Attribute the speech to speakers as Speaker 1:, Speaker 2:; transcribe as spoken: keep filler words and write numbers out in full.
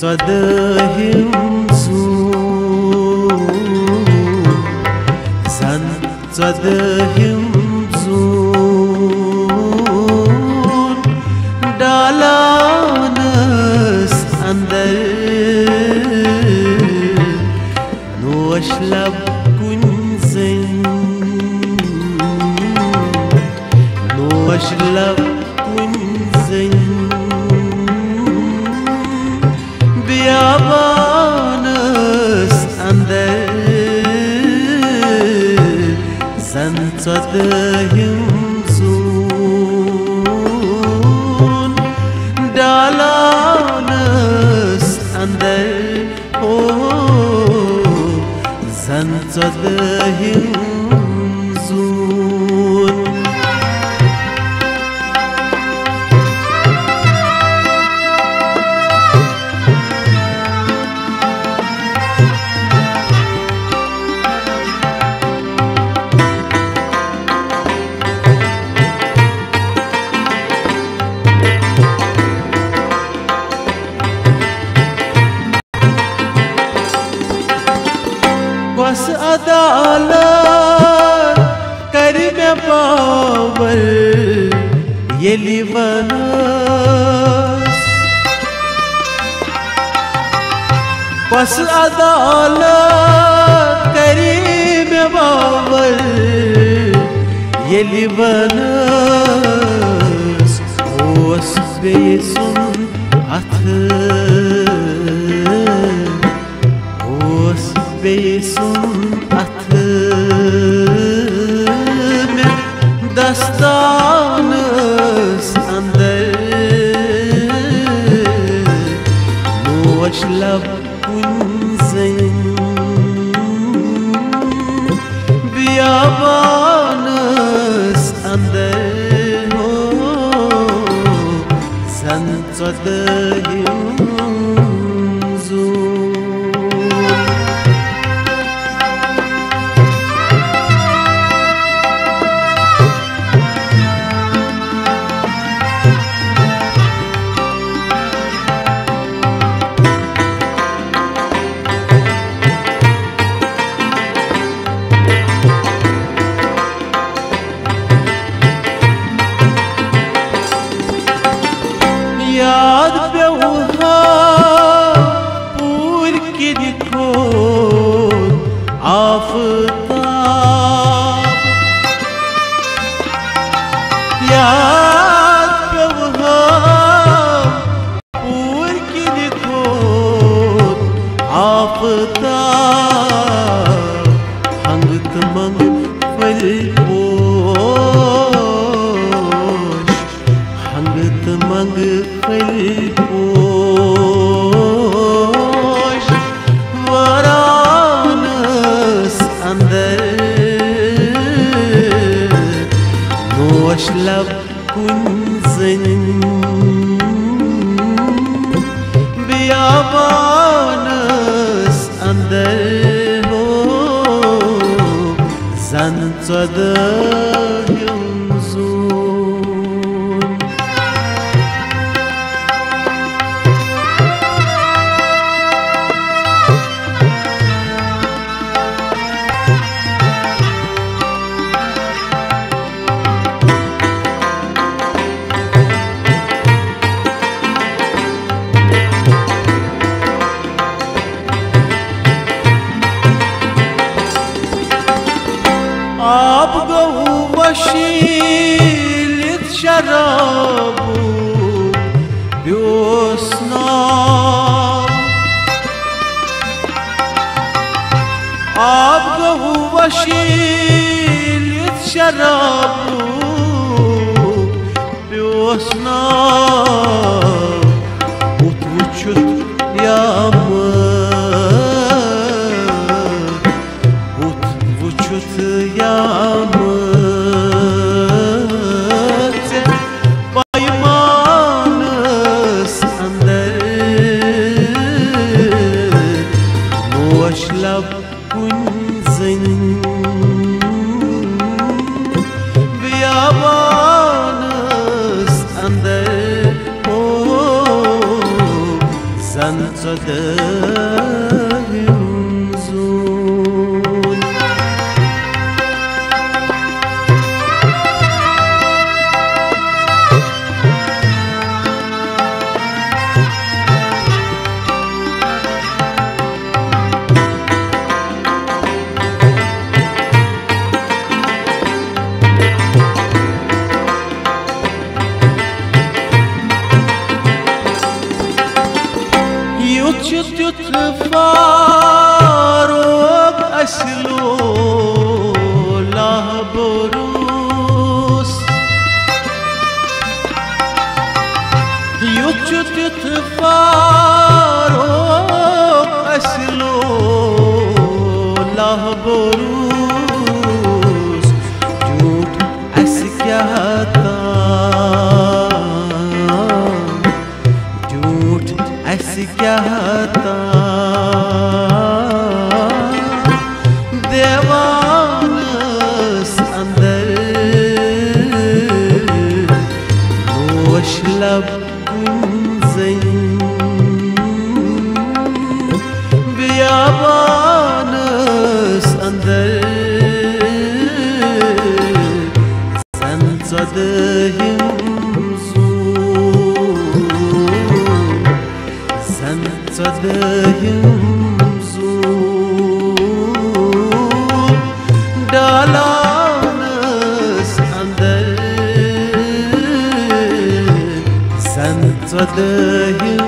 Speaker 1: tzodahim zun, zan tzodahim zun, dalanas andar noashlab kunzen, noashlab kunzen. Biyabanız andar zan tzodahim zun, dalanas andar oh zan tzodahim zun. बस अदालत कर में power ये लिवनस, बस अदालत कर में पावर ये लिवनस, ओस बेसुन अथ ओस बेसुन अथ में दस्तानस अंदर noashlab kunzen, biyabanız andar oh zan tzodahim zun. याद पे वहा पूर की दिखो आफताब, याद पे वहा पूर की दिखो आफताब, हंग तमंग फल पोश, हंग तमंग फलपोश, वरानस अंदर noashlab kunzen, biyabanız andar oh zan tzodahim zun. आप गहू वशीलित शराबू ब्योस्नाब, आप गहू वशीलित शराबू ब्योस्नाब, ut vuchut yağmur, ut vuchut yağmur, baymanız andar noashlab kunzen, biyabanız andar oh zan tzadahim zun. Yut yut farog aslo lahborus. Yut yut yut farog aslo lahborus. Jhoot as kya tha, jhoot as kya tha. देवानस अंदर नोश लब गुंजन, बियाबानस अंदर सन tzadahim zun, सन tzadahim डालानस अंदर सन tzadahim